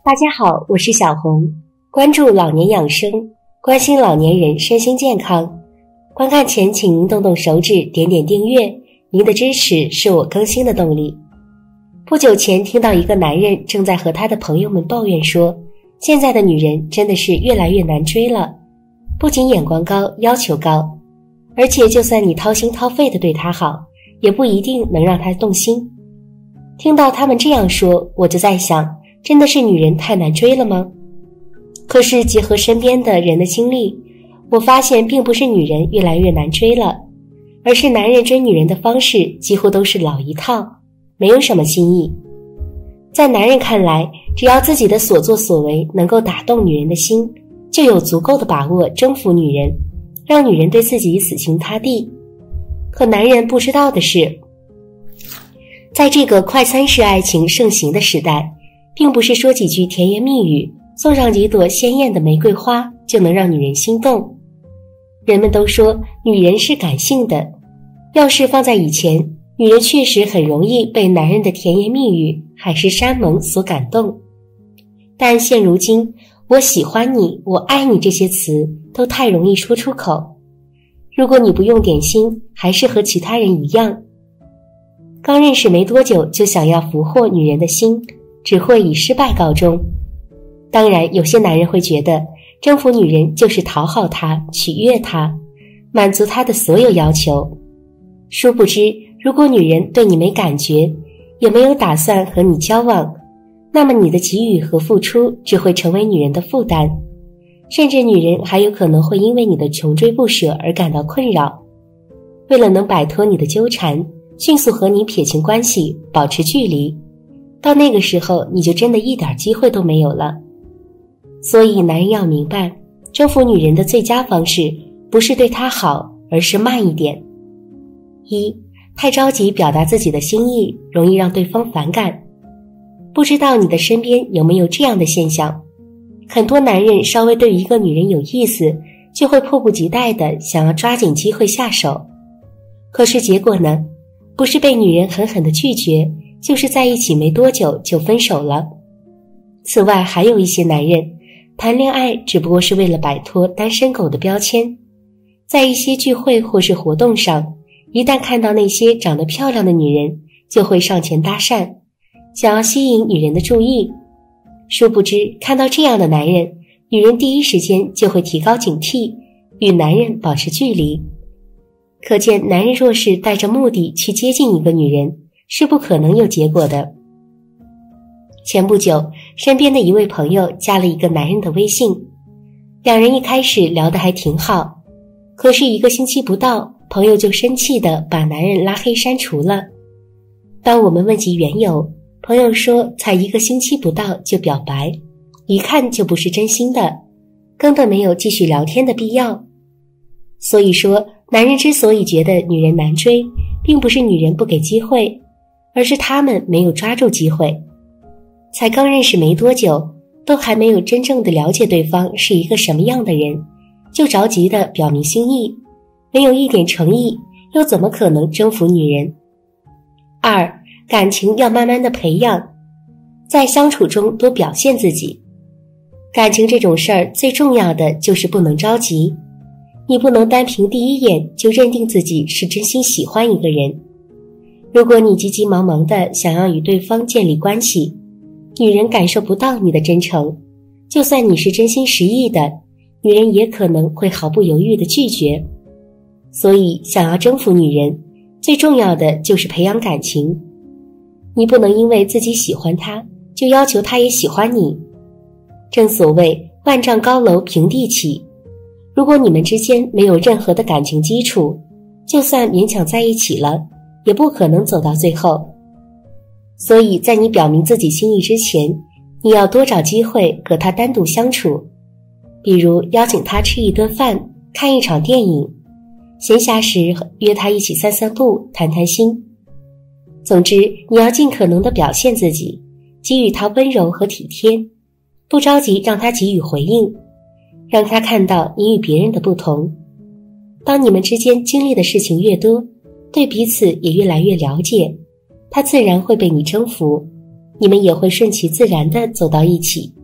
大家好，我是小红，关注老年养生，关心老年人身心健康。观看前请您动动手指点点订阅，您的支持是我更新的动力。不久前听到一个男人正在和他的朋友们抱怨说，现在的女人真的是越来越难追了，不仅眼光高，要求高，而且就算你掏心掏肺的对她好，也不一定能让她动心。听到他们这样说，我就在想，真的是女人太难追了吗？可是结合身边的人的经历，我发现并不是女人越来越难追了，而是男人追女人的方式几乎都是老一套，没有什么新意。在男人看来，只要自己的所作所为能够打动女人的心，就有足够的把握征服女人，让女人对自己死心塌地。可男人不知道的是，在这个快餐式爱情盛行的时代，并不是说几句甜言蜜语，送上几朵鲜艳的玫瑰花就能让女人心动。人们都说女人是感性的，要是放在以前，女人确实很容易被男人的甜言蜜语、海誓山盟所感动。但现如今，我喜欢你，我爱你这些词都太容易说出口。如果你不用点心，还是和其他人一样，刚认识没多久就想要俘获女人的心，只会以失败告终。当然，有些男人会觉得征服女人就是讨好她、取悦她，满足她的所有要求。殊不知，如果女人对你没感觉，也没有打算和你交往，那么你的给予和付出只会成为女人的负担，甚至女人还有可能会因为你的穷追不舍而感到困扰。为了能摆脱你的纠缠，迅速和你撇清关系，保持距离，到那个时候你就真的一点机会都没有了。所以男人要明白，征服女人的最佳方式不是对她好，而是慢一点。一，太着急表达自己的心意，容易让对方反感。不知道你的身边有没有这样的现象，很多男人稍微对一个女人有意思，就会迫不及待地想要抓紧机会下手。可是结果呢？不是被女人狠狠地拒绝，就是在一起没多久就分手了。此外，还有一些男人谈恋爱只不过是为了摆脱单身狗的标签，在一些聚会或是活动上，一旦看到那些长得漂亮的女人，就会上前搭讪，想要吸引女人的注意。殊不知，看到这样的男人，女人第一时间就会提高警惕，与男人保持距离。可见，男人若是带着目的去接近一个女人，是不可能有结果的。前不久，身边的一位朋友加了一个男人的微信，两人一开始聊得还挺好，可是1个星期不到，朋友就生气地把男人拉黑删除了。当我们问及缘由，朋友说才1个星期不到就表白，一看就不是真心的，根本没有继续聊天的必要。所以说，男人之所以觉得女人难追，并不是女人不给机会，而是他们没有抓住机会。才刚认识没多久，都还没有真正的了解对方是一个什么样的人，就着急地表明心意，没有一点诚意，又怎么可能征服女人？二，感情要慢慢的培养，在相处中多表现自己。感情这种事儿，最重要的就是不能着急。你不能单凭第一眼就认定自己是真心喜欢一个人。如果你急急忙忙地想要与对方建立关系，女人感受不到你的真诚，就算你是真心实意的，女人也可能会毫不犹豫地拒绝。所以想要征服女人，最重要的就是培养感情。你不能因为自己喜欢她，就要求她也喜欢你。正所谓万丈高楼平地起，如果你们之间没有任何的感情基础，就算勉强在一起了，也不可能走到最后。所以在你表明自己心意之前，你要多找机会和他单独相处，比如邀请他吃一顿饭，看一场电影，闲暇时约他一起散散步，谈谈心。总之，你要尽可能地表现自己，给予他温柔和体贴，不着急让他给予回应，让他看到你与别人的不同。当你们之间经历的事情越多，对彼此也越来越了解，他自然会被你征服，你们也会顺其自然地走到一起。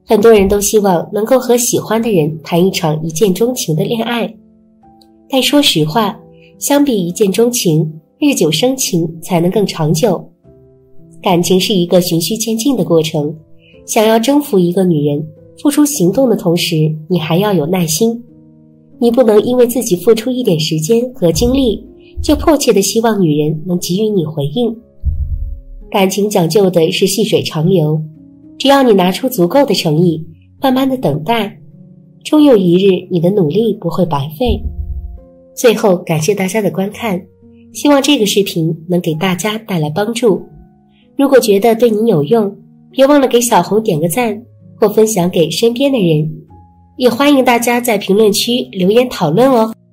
很多人都希望能够和喜欢的人谈一场一见钟情的恋爱，但说实话，相比一见钟情，日久生情才能更长久。感情是一个循序渐进的过程，想要征服一个女人，付出行动的同时，你还要有耐心。你不能因为自己付出一点时间和精力，就迫切地希望女人能给予你回应。感情讲究的是细水长流，只要你拿出足够的诚意，慢慢的等待，终有一日你的努力不会白费。最后感谢大家的观看，希望这个视频能给大家带来帮助。如果觉得对你有用，别忘了给小红点个赞或分享给身边的人，也欢迎大家在评论区留言讨论哦。